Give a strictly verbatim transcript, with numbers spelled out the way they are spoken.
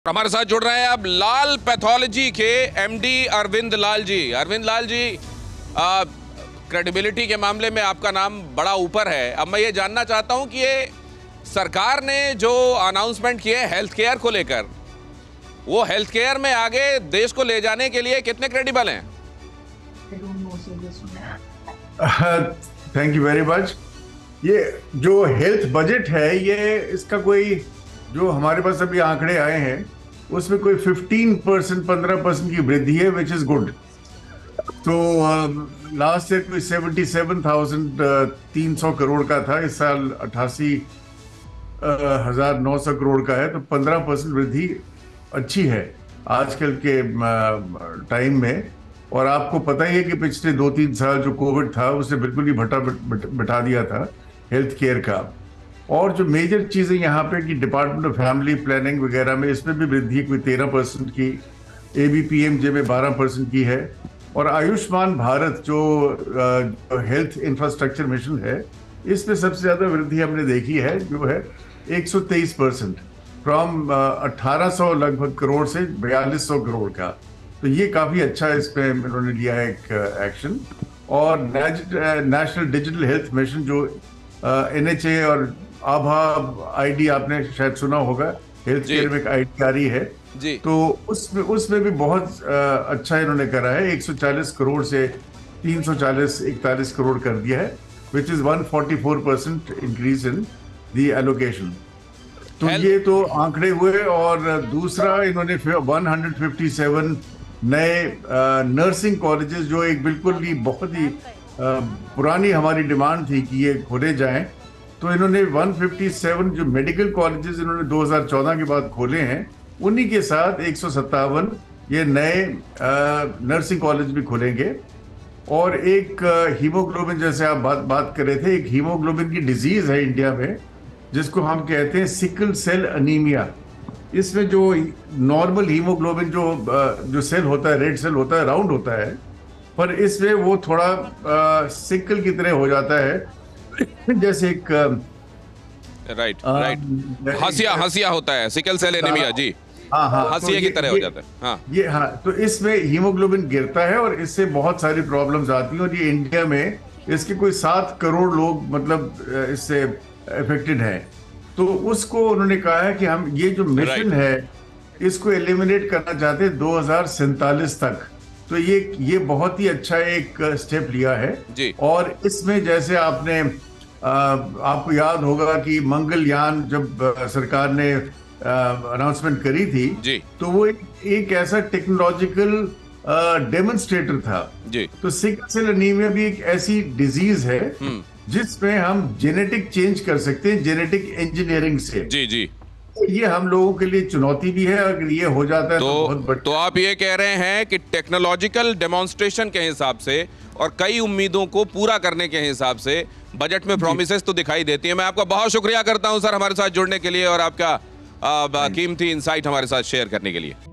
हमारे साथ जुड़ रहे हैं अब लाल पैथोलॉजी के एमडी अरविंद लाल जी। अरविंद लाल जी, क्रेडिबिलिटी के मामले में आपका नाम बड़ा ऊपर है। अब मैं ये जानना चाहता हूं कि ये सरकार ने जो अनाउंसमेंट किए हेल्थ केयर को लेकर, वो हेल्थ केयर में आगे देश को ले जाने के लिए कितने क्रेडिबल हैं? Thank you very much. ये जो हेल्थ बजट है, ये इसका कोई जो हमारे पास अभी आंकड़े आए हैं उसमें कोई पंद्रह परसेंट पंद्रह परसेंट की वृद्धि है, विच इज गुड। तो लास्ट ईयर कोई सेवेंटी सेवन थाउजेंड तीन सौ करोड़ का था, इस साल अट्ठासी हजार नौ सौ करोड़ का है। तो पंद्रह परसेंट वृद्धि अच्छी है आजकल के टाइम में। और आपको पता ही है कि पिछले दो तीन साल जो कोविड था उसने बिल्कुल ही भटा बिठा दिया था हेल्थ केयर का। और जो मेजर चीज़ें यहाँ पे कि डिपार्टमेंट ऑफ फैमिली प्लानिंग वगैरह में, इसमें भी वृद्धि कोई तेरह परसेंट की, A B P M J में बारह परसेंट की है। और आयुष्मान भारत जो हेल्थ इंफ्रास्ट्रक्चर मिशन है, इसमें सबसे ज़्यादा वृद्धि हमने देखी है, जो है एक सौ तेईस परसेंट, फ्रॉम अट्ठारह सौ लगभग करोड़ से बयालीस सौ करोड़ का। तो ये काफ़ी अच्छा इस पे इन्होंने लिया है एक एक्शन। और नेशनल डिजिटल हेल्थ मिशन जो एन एच ए और आभा आईडी, आपने शायद सुना होगा, हेल्थ केयर में एक आईडी आ रही है जी। तो उसमें उसमें भी बहुत अच्छा इन्होंने करा है, एक सौ चालीस करोड़ से तीन सौ चालीस इकतालीस करोड़ कर दिया है, which is one forty four percent increase in the allocation. तो ये तो आंकड़े हुए। और दूसरा, इन्होंने एक सौ सत्तावन नए नर्सिंग कॉलेजेस, जो एक बिल्कुल ही बहुत ही पुरानी हमारी डिमांड थी कि ये खोले जाएं, तो इन्होंने एक सौ सत्तावन जो मेडिकल कॉलेजेस इन्होंने दो हज़ार चौदह के बाद खोले हैं, उन्हीं के साथ एक सौ सत्तावन ये नए नर्सिंग कॉलेज भी खोलेंगे। और एक हीमोग्लोबिन, जैसे आप बात बात कर रहे थे, एक हीमोग्लोबिन की डिजीज है इंडिया में जिसको हम कहते हैं सिकल सेल अनीमिया। इसमें जो नॉर्मल हीमोग्लोबिन जो जो सेल होता है, रेड सेल होता है, राउंड होता है, पर इसमें वो थोड़ा आ, सिकल की तरह हो जाता है, जैसे एक राइट राइट हसिया हसिया होता है, सिकल सेल एनीमिया जी। हाँ हाँ, हसिया तो की तरह हो जाता है। हाँ ये हाँ, तो इसमें हीमोग्लोबिन गिरता है और इससे बहुत सारी प्रॉब्लम्स आती हैं। और ये इंडिया में इसके कोई सात करोड़ लोग मतलब इससे अफेक्टेड हैं। तो उसको उन्होंने कहा है कि हम ये जो मिशन है इसको एलिमिनेट करना चाहते हैं दो हजार सैंतालीस तक। तो ये ये बहुत ही अच्छा एक स्टेप लिया है जी। और इसमें जैसे आपने आ, आपको याद होगा कि मंगलयान जब आ, सरकार ने अनाउंसमेंट करी थी जी, तो वो एक, एक ऐसा टेक्नोलॉजिकल डेमोन्स्ट्रेटर था जी। तो सिकल सेल एनीमिया भी एक ऐसी डिजीज है जिसमें हम जेनेटिक चेंज कर सकते हैं, जेनेटिक इंजीनियरिंग से जी जी। ये हम लोगों के लिए चुनौती भी है, अगर ये हो जाता है तो, तो बहुत बड़ा। तो आप ये कह रहे हैं कि टेक्नोलॉजिकल डेमोन्स्ट्रेशन के हिसाब से और कई उम्मीदों को पूरा करने के हिसाब से बजट में प्रॉमिसेस तो दिखाई देती है। मैं आपका बहुत शुक्रिया करता हूं सर हमारे साथ जुड़ने के लिए और आपका कीमती इंसाइट हमारे साथ शेयर करने के लिए।